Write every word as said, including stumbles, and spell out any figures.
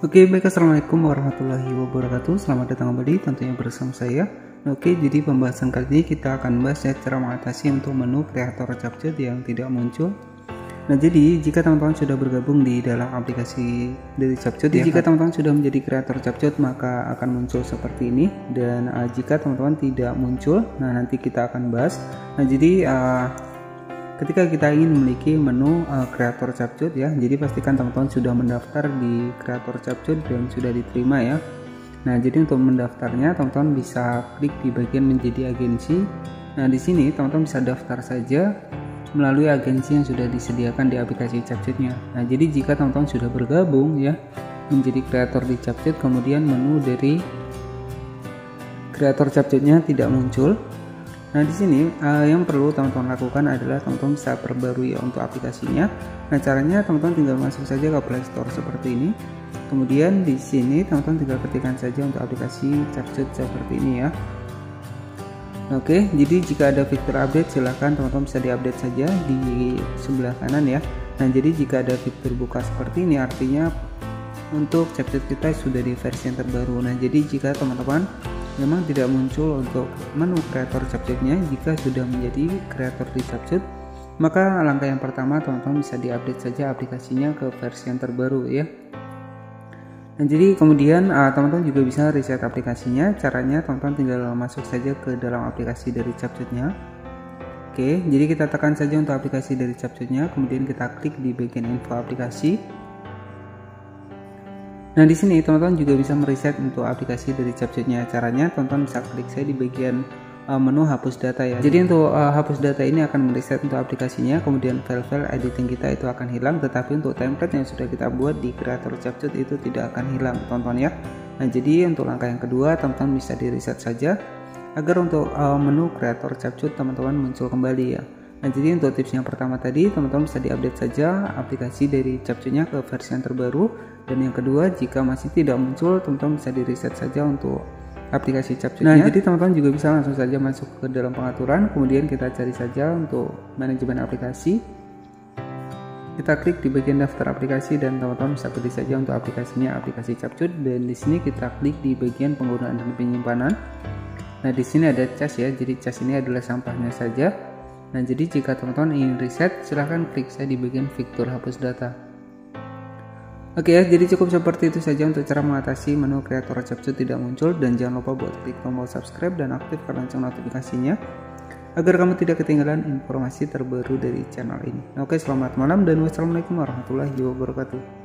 Oke, baik, assalamualaikum warahmatullahi wabarakatuh. Selamat datang kembali tentunya bersama saya. Oke, jadi pembahasan kali ini kita akan bahas ya cara mengatasi untuk menu kreator CapCut yang tidak muncul. Nah, jadi jika teman-teman sudah bergabung di dalam aplikasi dari CapCut, ya, jika teman-teman sudah menjadi kreator CapCut maka akan muncul seperti ini. Dan uh, jika teman-teman tidak muncul, nah nanti kita akan bahas. Nah, jadi uh, ketika kita ingin memiliki menu uh, kreator CapCut ya, jadi pastikan teman-teman sudah mendaftar di kreator CapCut dan sudah diterima ya. Nah, jadi untuk mendaftarnya teman-teman bisa klik di bagian menjadi agensi. Nah, di sini teman-teman bisa daftar saja melalui agensi yang sudah disediakan di aplikasi CapCutnya. Nah, jadi jika teman-teman sudah bergabung ya menjadi kreator di CapCut, kemudian menu dari kreator CapCutnya tidak muncul. Nah, di sini uh, yang perlu teman-teman lakukan adalah teman-teman bisa perbarui ya untuk aplikasinya. Nah, caranya teman-teman tinggal masuk saja ke Play Store seperti ini. Kemudian di sini teman-teman tinggal ketikkan saja untuk aplikasi CapCut seperti ini ya. Oke, jadi jika ada fitur update silahkan teman-teman bisa diupdate saja di sebelah kanan ya. Nah, jadi jika ada fitur buka seperti ini artinya untuk CapCut kita sudah di versi yang terbaru. Nah, jadi jika teman-teman memang tidak muncul untuk menu kreator CapCutnya jika sudah menjadi kreator di CapCut, maka langkah yang pertama teman-teman bisa diupdate saja aplikasinya ke versi yang terbaru ya. Nah, jadi kemudian teman-teman uh, juga bisa reset aplikasinya. Caranya teman-teman tinggal masuk saja ke dalam aplikasi dari CapCutnya. Oke, jadi kita tekan saja untuk aplikasi dari CapCutnya, kemudian kita klik di bagian info aplikasi. Nah, di sini teman-teman juga bisa mereset untuk aplikasi dari CapCutnya. Caranya teman-teman bisa klik saya di bagian uh, menu hapus data ya. Jadi untuk uh, hapus data ini akan mereset untuk aplikasinya, kemudian file-file editing kita itu akan hilang, tetapi untuk template yang sudah kita buat di kreator CapCut itu tidak akan hilang, teman-teman ya. Nah, jadi untuk langkah yang kedua teman-teman bisa di reset saja agar untuk uh, menu kreator CapCut teman-teman muncul kembali ya. Nah, jadi untuk tips yang pertama tadi teman-teman bisa diupdate saja aplikasi dari CapCutnya ke versi yang terbaru, dan yang kedua jika masih tidak muncul teman-teman bisa di reset saja untuk aplikasi CapCutnya. Nah, jadi teman-teman juga bisa langsung saja masuk ke dalam pengaturan, kemudian kita cari saja untuk manajemen aplikasi, kita klik di bagian daftar aplikasi dan teman-teman bisa pilih saja untuk aplikasinya aplikasi CapCut, dan di sini kita klik di bagian penggunaan dan penyimpanan. Nah, di sini ada cas ya, jadi cas ini adalah sampahnya saja. Nah, jadi jika teman-teman ingin reset silahkan klik saya di bagian fitur hapus data. Oke ya, jadi cukup seperti itu saja untuk cara mengatasi menu kreator CapCut tidak muncul, dan jangan lupa buat klik tombol subscribe dan aktifkan lonceng notifikasinya agar kamu tidak ketinggalan informasi terbaru dari channel ini. Oke, selamat malam dan wassalamualaikum warahmatullahi wabarakatuh.